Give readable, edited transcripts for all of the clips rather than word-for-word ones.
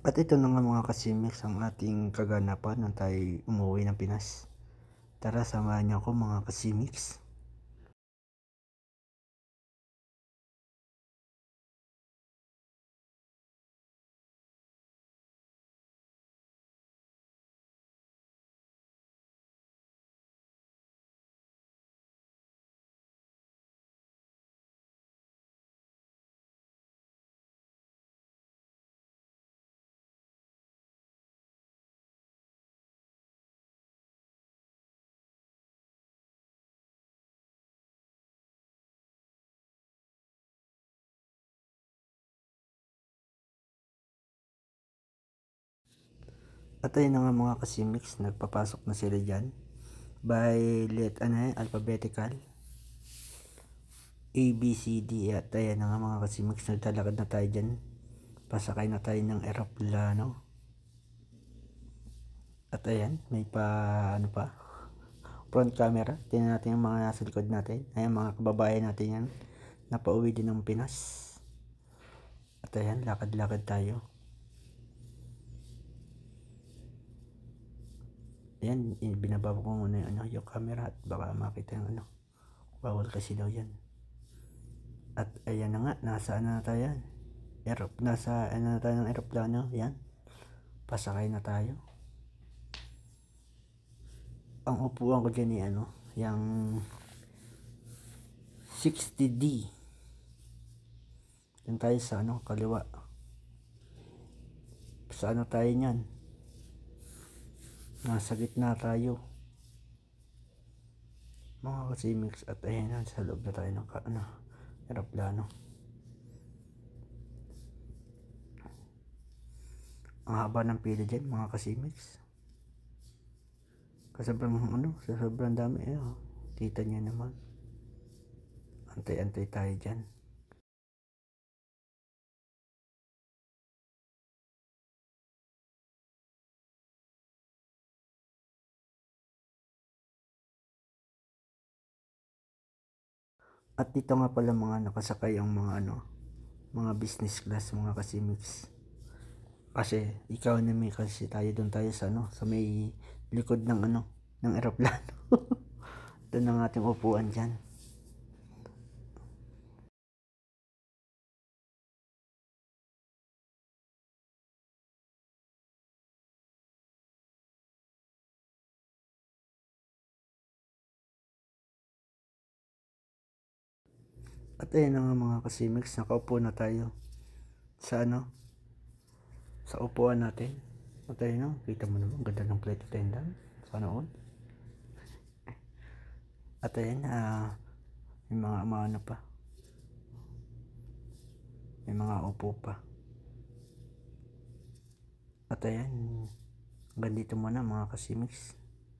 At ito na nga mga kasimix ang ating kaganapan nang tayo umuwi ng Pinas. Tara, samahan niyo ako mga kasimix. At ayun na nga mga kasimix, nagpapasok na sila dyan. By alphabetical. A, B, C, D. At ayan na nga mga kasimix, naglalakad na tayo dyan. Pasakay na tayo ng eroplano. At ayan, may front camera. Tingnan natin yung mga nasa likod natin. Ayan, mga kababayan natin yan. Napauwi din ng Pinas. At ayan, lakad-lakad tayo. Ayan, binababa ko muna yung camera at baka makita yung bawal kasi daw yan. At ayan na nga, nasa na tayo. Nasa na tayo ng eroplano. Yan, pasakay na tayo. Ang upuan ko dyan yung 60D. Yan tayo sa kaliwa. Sa tayo nyan. Nasa gitna tayo mga kasimix. At ayan na, sa loob na tayo ng eroplano. Ang haba ng pila dyan mga kasimix. Sobrang dami kita niya naman. Antay-antay tayo dyan. At dito nga pala mga nakasakay ang mga business class mga kasimix. Kasi ikaw na may kasi tayo doon tayo sa may likod ng ng eroplano. Doon ang ating upuan dyan. At ayun na nga mga kasimix, nakaupo na tayo sa sa upuan natin. At ayun kita mo naman, ganda ng flight attendant. Sana all. At ayun, may mga pa. May mga upo pa. At ayan, ganito muna mga kasimix.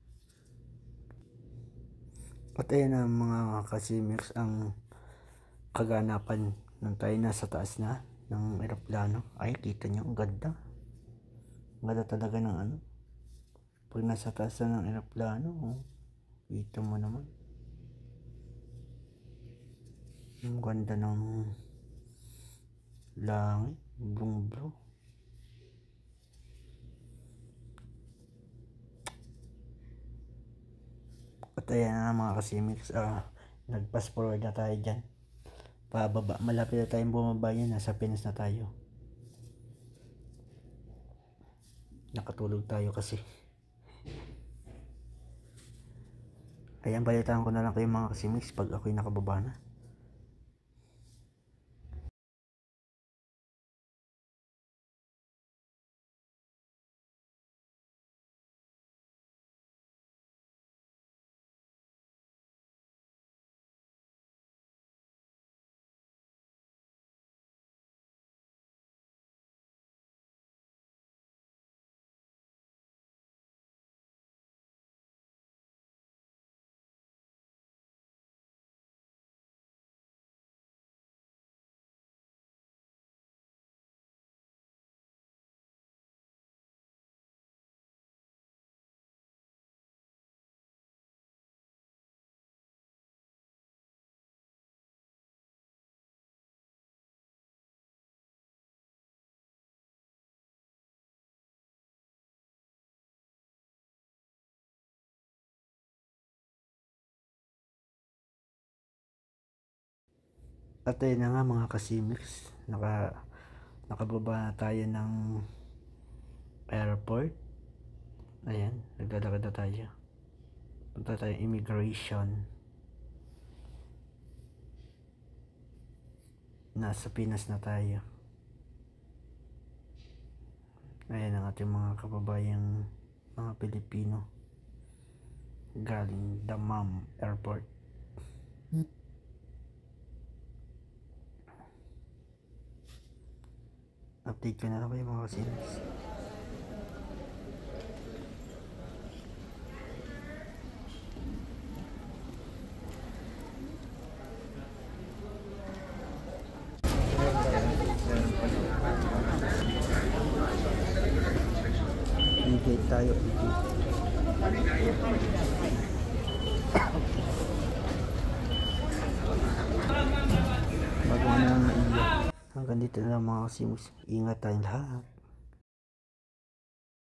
At ayan na mga kasimix ang kaganapan nung tayo nasa taas na ng eroplano. Ay, kita nyo, ang ganda. Ang ganda talaga ng pag nasa taas na ng eroplano, kita mo naman. Ang ganda ng langit, blue. At ayan na mga kasimix, nag-fast forward na tayo dyan. Pababa, malapit na tayong bumaba yan, nasa Pinas na tayo. Nakatulog tayo kasi. Ayan, balitaan ko na lang kayo mga kasimix pag ako'y nakababa na. At ayun na nga mga kasimix, nakababa na tayo ng airport. Ayan, naglalakad na tayo. Punta tayo immigration. Nasa Pinas na tayo. Ayan ang ating mga kababayang mga Pilipino galing Dammam Airport. Update ko na lang kayo mga kasimix. I-gate tayo, i-gate. Bago na lang na iya. Hanggang dito na lang mga kasimix. Ingat tayong lahat.